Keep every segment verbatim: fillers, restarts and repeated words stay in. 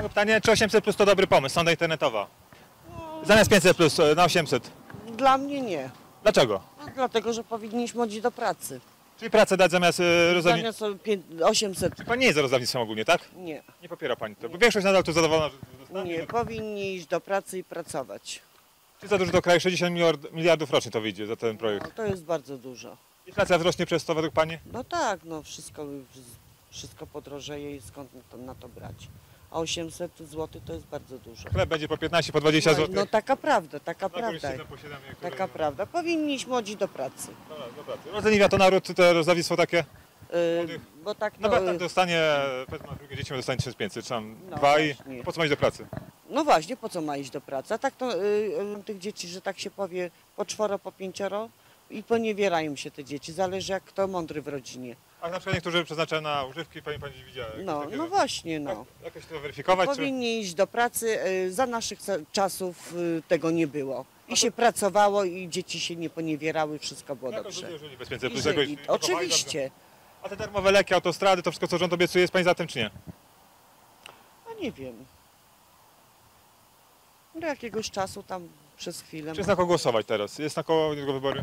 Mam pytanie, czy osiemset plus to dobry pomysł, sonda internetowa? Zamiast pięćset plus na osiemset. Dla mnie nie. Dlaczego? No, dlatego, że powinniśmy chodzić do pracy. Czyli pracę dać zamiast y, rozdawnictwa? Zamiast pię- osiemset. Pani nie jest za rozdawnictwem ogólnie, tak? Nie. Nie popiera pani to, bo większość nadal tu zadowolona, że dostanie. Nie, powinni iść do pracy i pracować. Czy za dużo do kraju? sześćdziesiąt miliard, miliardów rocznie to wyjdzie za ten No, projekt. to jest bardzo dużo. Inflacja wzrośnie przez to według pani? No tak, no wszystko, wszystko podrożeje i skąd to, na to brać. A osiemset złotych to jest bardzo dużo. Chleb będzie po piętnaście, po dwadzieścia No, złotych. no taka prawda, taka No, jakąś prawda. cenę po siedem, niektóre- Taka prawda. Powinniśmy chodzić do pracy. Dobra, do pracy. Rozdaniwia to naród, to rozdawnictwo takie? Yy, bo tak No to, bo tak dostanie, powiedzmy, ma drugie dzieci, dostanie tysiąc pięćset, czy tam No dwa i właśnie. po co ma iść do pracy? no właśnie, po co ma iść do pracy? A tak to yy, tych dzieci, że tak się powie, po czworo, po pięcioro i poniewierają się te dzieci. Zależy jak kto mądry w rodzinie. A na przykład niektórzy przeznaczają na używki, pani pani widziała. jakieś No, takie- no właśnie, no. Jak, jakoś to weryfikować? Czy... Powinni iść do pracy. y, Za naszych ca- czasów y, tego nie było. I się pracowało i dzieci się nie poniewierały, wszystko było Jakoś dobrze. ludzie żyli bez pięćset I plus żyli. jakoś wychowali Oczywiście. dobrze. A te darmowe leki, autostrady, to wszystko co rząd obiecuje, jest pani za tym czy nie? No nie wiem. Do jakiegoś czasu tam przez chwilę. Czy jest na kogo głosować teraz? Jest na kogo niedługo wybory?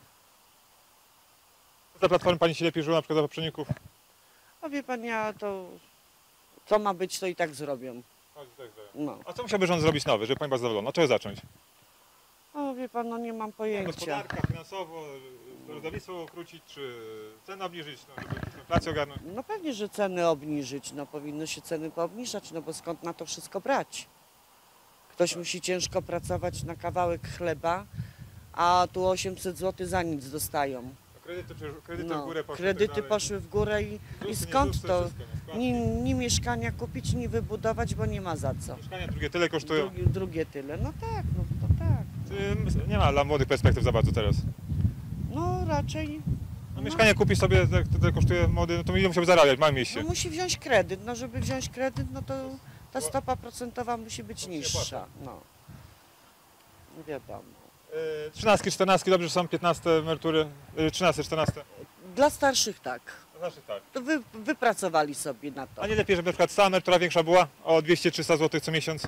Za Platformy pani się lepiej żyło, na przykład za poprzedników? A wie pan, ja to co ma być, to i tak zrobią. No. A co musiałby rząd zrobić nowy, żeby pani była zadowolona? Od czego zacząć? O wie pan, no nie mam pojęcia. Gospodarka, finansowo, rozdawnictwo ukrócić, czy ceny obniżyć, no, żeby inflację ogarnąć? No pewnie, że ceny obniżyć. No powinno się ceny poobniżać, no bo skąd na to wszystko brać? Ktoś musi ciężko pracować na kawałek chleba, a tu osiemset złotych za nic dostają. Kredyty, czy- kredyty w No, górę poszły. kredyty tak dalej. poszły w górę i, Zusy, i nie skąd zusy, to? wszystko, no, składki. Ni, ni mieszkania kupić, ni wybudować, bo nie ma za co. Mieszkania drugie tyle kosztują. Drugie, drugie tyle. No tak, no to tak. Czy nie ma dla młodych perspektyw za bardzo teraz. No raczej. No, No. mieszkanie kupi sobie, jak tyle kosztuje młody, no to milion musiałby zarabiać w małym No mieście. musi wziąć kredyt. No żeby wziąć kredyt, no to ta stopa procentowa musi być się niższa. No. Wiadomo. Yy, Trzynastki, czternastki, dobrze, że są piętnaste emerytury, yy, trzynaste, czternaste. Dla starszych tak. Znaczy tak. To wy, wypracowali sobie na to. A nie lepiej, żeby na przykład stała emerytura większa była o dwieście trzysta złotych co miesiąc?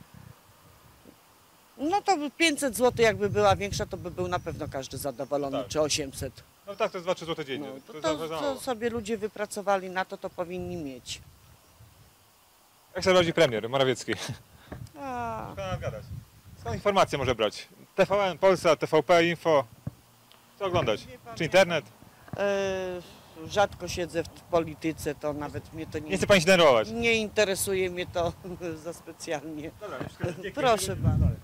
No to by pięćset złotych jakby była większa, to by był na pewno każdy zadowolony, Tak. czy osiemset. No tak, to jest dwa trzy złote dziennie. No, to to, jest to, za- za co mało. sobie ludzie wypracowali na to, to powinni mieć. Jak sobie radzi premier Morawiecki? A, Trzeba gadać. Skąd informacje może brać? T V N, Polsa, T V P, Info. Co oglądać? Czy internet? e, rzadko siedzę w polityce, to nawet mnie to Nie nie, chce pani się denerwować. nie interesuje mnie to za specjalnie. Dobra, Proszę bardzo.